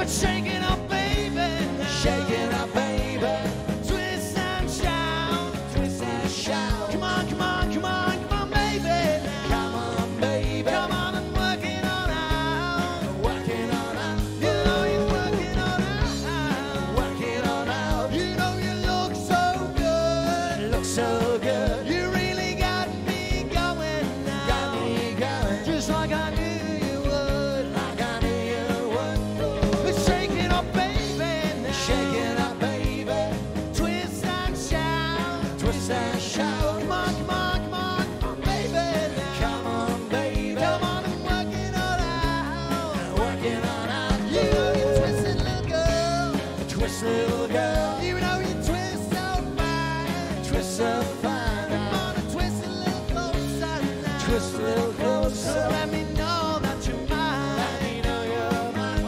Shake it up, baby. Shake it up, baby. Twist and shout. Twist and shout. Come on, come on, come on, come on, baby. Come on, baby. Come on and work it on out. Work it on out. You know you're working on out. Work it on out. You know you look so good. Look so good. You really got me going now. Got me going. Just like I knew you would. Like I knew you would. But shake it up, baby. Now. Shake it up, baby. Twist and shout. Twist and shout. Come on, come on, come on, come on, baby. Now. Come on, baby. Come on and work it on out. Work it on out. You know you twisted little girl. Twist, little girl. You know you twist so fine. Twist so fine. Come on and twist a little closer now. Twist a little So closer. let me know that you're mine. Let me know you're mine.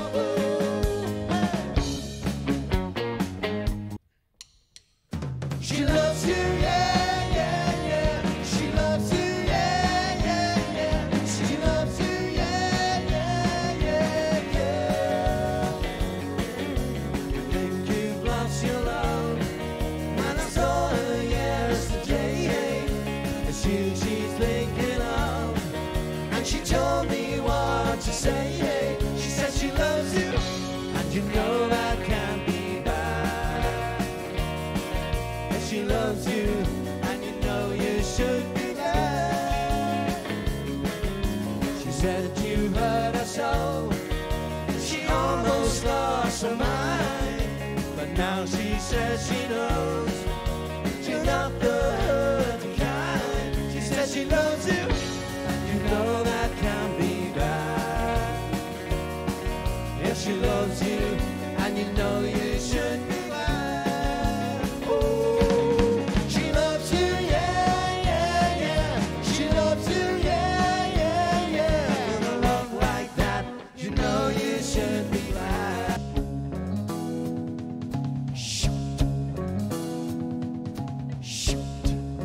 She loves you, yeah, yeah, yeah. She loves you, yeah, yeah, yeah. She loves you, yeah, yeah, yeah, yeah. You think you've lost your love when I saw her yesterday. It's you she's thinking of, and she told me what to say. She said she loves you, and you know that can't be bad. And she loves you, and you know you should be glad. She said that you hurt her so, she almost lost her mind. But now she says she knows you're not the hurting kind. She says she loves you, and you know that can't be bad. If she loves you, and you know you should be glad. Oh, she loves you, yeah, yeah, yeah. She loves you, yeah, yeah, yeah. With a love like that, you know you should be glad. Shoot. Shoot.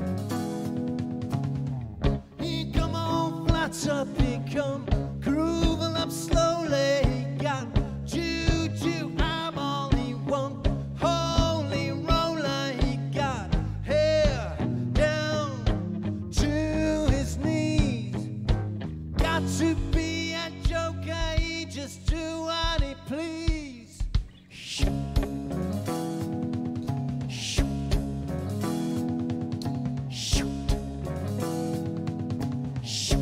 You come on, flats up, you come grooving up slowly. Got juju, I'm only one holy roller. He got hair down to his knees. Got to be a joker, he just do what he please. Shoot. Shoot. Shoot. Shoot.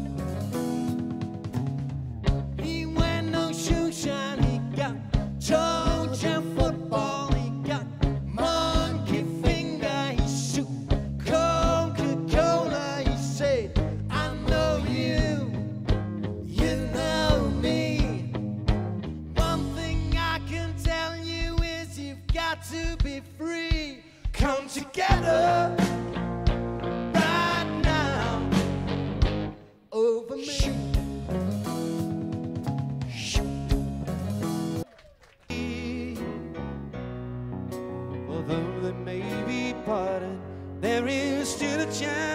He wear no shoe shine, he got Trojan football, he got monkey finger, he shoot Coca-Cola, he said, I know you, you know me. One thing I can tell you is you've got to be free. Come together right now over me. Although they may be parted, there is still a chance.